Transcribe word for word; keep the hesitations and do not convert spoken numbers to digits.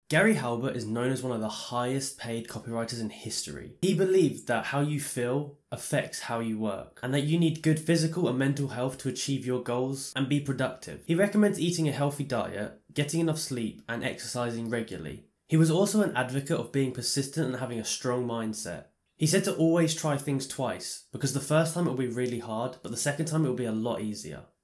Gary Halbert is known as one of the highest paid copywriters in history. He believed that how you feel affects how you work, and that you need good physical and mental health to achieve your goals and be productive. He recommends eating a healthy diet, getting enough sleep, and exercising regularly. He was also an advocate of being persistent and having a strong mindset. He said to always try things twice, because the first time it will be really hard, but the second time it will be a lot easier.